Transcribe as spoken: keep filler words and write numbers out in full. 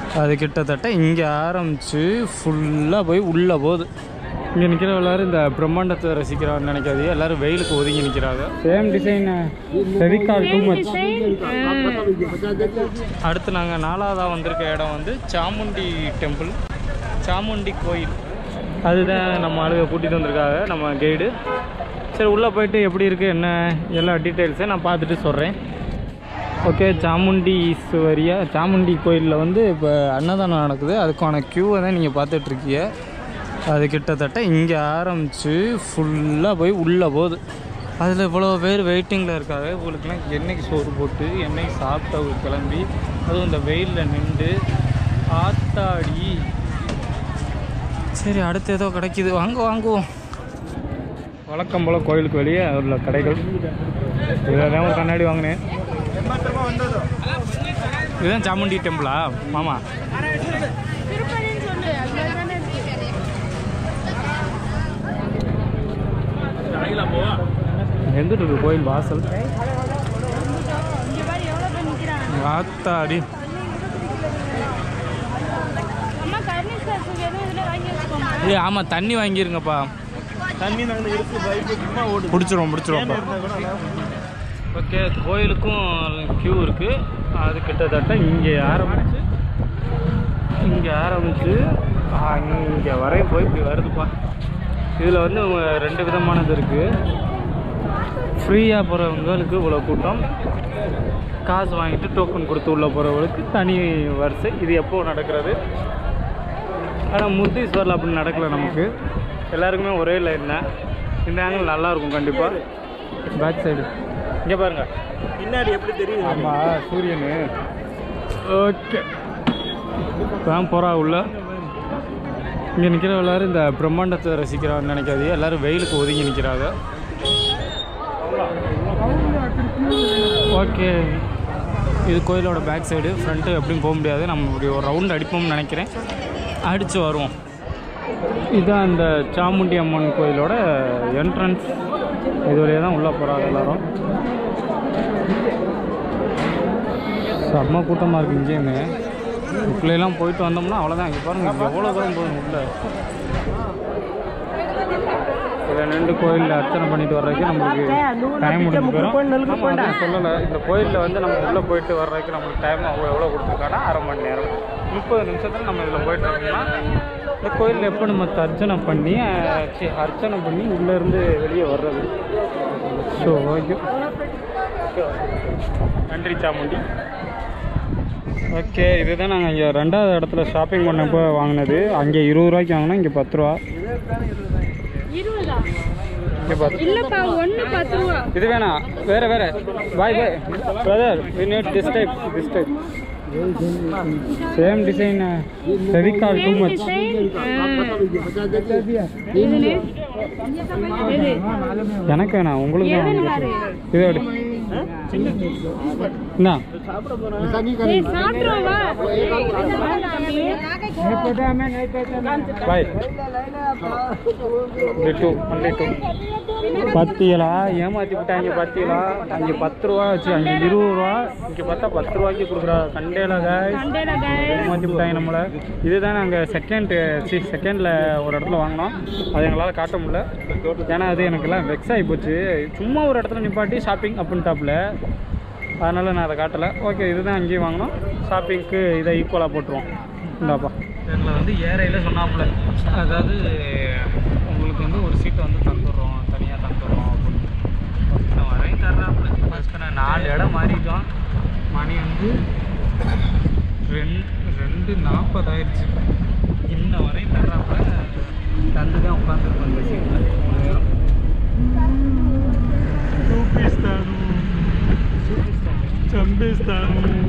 அது கிட்டத்தட்ட இங்கே ஆரம்பித்து ஃபுல்லாக போய் உள்ளே போகுது. இங்கே நிற்கிற எல்லோரும் இந்த பிரம்மாண்டத்தை ரசிக்கிறான்னு நினைக்காதீங்க, எல்லோரும் வெயிலுக்கு ஒதுங்கி நிற்கிறாங்க. Same design Fevicol too much. அடுத்து நாங்கள் நாலாவதாக வந்திருக்க இடம் வந்து சாமுண்டி டெம்பிள், சாமுண்டி கோயில். அதுதான் நம்ம ஆளுக கூட்டிகிட்டு வந்திருக்காங்க நம்ம கைடு. சரி உள்ளே போயிட்டு எப்படி இருக்குது என்ன எல்லா டீட்டெயில்ஸையும் நான் பார்த்துட்டு சொல்கிறேன். ஓகே, சாமுண்டி ஈஸ்வரியா சாமுண்டி கோயிலில் வந்து இப்போ அன்னதானம் நடக்குது. அதுக்கான க்யூவை தான் நீங்கள் பார்த்துட்ருக்கீங்க. அது கிட்டத்தட்ட இங்கே ஆரம்பித்து ஃபுல்லாக போய் உள்ளே போகுது. அதில் இவ்வளோ பேர் வெயிட்டிங்கில் இருக்காங்க. இவங்களுக்குலாம் எண்ணெய்க்கு சோறு போட்டு எண்ணெய்க்கு சாப்பிட்டவங்க கிளம்பி அதுவும் இந்த வெயிலில் நின்று ஆத்தாடி. சரி அடுத்து ஏதோ கிடைக்கிது, வாங்க வாங்குவோம். வழக்கம் போல் கோயிலுக்கு வெளியே உள்ள கடைகள். இதில் ஒரு கண்ணாடி வாங்கினேன். இதுதான் சாமுண்டி டெம்பிளா மாமா? எந்துட்டு இருக்கு கோயில் வாசல். ஆத்தாடி ஏ ஆமாம், தண்ணி வாங்கிருங்கப்பா. தண்ணி பிடிச்சிரும் பிடிச்சிருவோம்ப்பா. ஓகே, கோயிலுக்கும் க்யூ இருக்குது. அது கிட்டத்தட்ட இங்கே ஆரம்பிச்சு இங்கே ஆரம்பிச்சு இங்கே வரையும் போய் இப்படி வருதுப்பா. இதில் வந்து ரெண்டு விதமானது இருக்குது. ஃப்ரீயாக போகிறவங்களுக்கு இவ்வளோ கூட்டம், காசு வாங்கிட்டு டோக்கன் கொடுத்து உள்ளே போகிறவங்களுக்கு தனி வரிசை. இது எப்போ நடக்கிறது? ஆனால் முத்தீஸ்வரில் அப்படி நடக்கலை. நமக்கு எல்லாருக்குமே ஒரே லைன் தான். இந்த ஆங்கிள் நல்லாயிருக்கும் கண்டிப்பாக. பேக் சைடு இங்கே பாருங்கள், பின்னாடி எப்படி தெரியும்? ஆமாம், சூரியனு. ஓகே, தான் போகிறா உள்ள. இங்கே நிற்கிற எல்லோரும் இந்த பிரம்மாண்டத்தை ரசிக்கிறான்னு நினைக்காதீங்க, எல்லோரும் வெயிலுக்கு ஒதுங்கி நிற்கிறாங்க. ஓகே, இது கோயிலோட பேக் சைடு. ஃப்ரண்ட்டு எப்படியும் போக முடியாது, நம்ம இப்படி ஒரு ரவுண்ட் அடிப்போம்னு நினைக்கிறேன். அடித்து வருவோம். இதுதான் இந்த சாமுண்டி அம்மன் கோயிலோட என்ட்ரன்ஸ். இது வழியாக தான் உள்ளே போகிறாங்க எல்லோரும். செம்ம கூட்டமாக இருக்குது இங்கேயுமே. இப்படியெல்லாம் போயிட்டு வந்தோம்னா அவ்வளோதான். இங்கே பாருங்கள் எவ்வளோ தூரம் போகணும் உள்ள. இதில் நின்று கோயிலில் அர்ச்சனை பண்ணிட்டு வர்றதுக்கு நம்மளுக்கு டைம் முடிஞ்சு போயிடும். சொல்லலை, இந்த கோயிலில் வந்து நம்ம உள்ளே போயிட்டு வர்றதுக்கு நம்மளுக்கு டைம் அவ்வளோ எவ்வளோ கொடுத்துருக்காங்கன்னா அரை மணி நேரம் முப்பது நிமிஷத்தில் நம்ம இதில் போயிட்டு வந்தோம்னா இந்த கோயிலில் எப்போ நம்ம அர்ச்சனை பண்ணி அர்ச்சனை பண்ணி உள்ளேருந்து வெளியே வர்றது. ஸோ ஓகே, நன்றி சாமுண்டி. ஓகே, இதுதான் நாங்கள் இங்கே ரெண்டாவது இடத்துல ஷாப்பிங் பண்ணப்போ வாங்கினது. அங்கே இருபது ரூபாய்க்கு வாங்கினா இங்கே பத்து ரூபா. இது வேணாம், வேற வேற. Bhai bhai brother, we need this type this type same design Fevicol too much. எனக்கு வேணாம், உங்களுக்கு தான். இதோட என்ன பாய் டூ ஒன்லி டூ. பத்தியலா ஏமாற்றி விட்டாங்க. பத்தியலா அங்கே பத்து ரூபா வச்சு அங்கே இருபது ரூபா, இங்கே பார்த்தா பத்து ரூபாய்க்கு கொடுக்குறா. கண்டேல காய் ஏமாற்றி விட்டாங்க நம்மளை. இதுதான் நாங்கள் செகண்ட் சி செகண்டில் ஒரு இடத்துல வாங்கினோம். அது எங்களால் காட்ட முடியல, ஏன்னா அது எனக்குலாம் வெக்ஸ் ஆகி போச்சு. சும்மா ஒரு இடத்துல நிப்பாட்டி ஷாப்பிங் அப்படின்ட்டாப்புல, அதனால் நான் அதை காட்டலை. ஓகே, இதுதான் அங்கேயும் வாங்கினோம். ஷாப்பிங்க்கு இதை ஈக்குவலாக போட்டுருவோம். இந்தாப்பா இதில் வந்து ஏறையில் சொன்னாப்புல, அதாவது உங்களுக்கு வந்து ஒரு சீட்டை வந்து தந்துடுறோம், தனியாக தந்துடுறோம் அப்படின்னு வரையும் தர்றாப்புல. ஃபஸ்ட்டு நான் நாலு இடம் மாறிட்டோம். மணி வந்து ரெண்டு ரெண்டு நாற்பதாயிடுச்சு. இன்ன வரையும் தர்றாப்புல தந்து தான் உட்காந்துருக்கோம் இந்த சீட்டில். చంపేస్తాను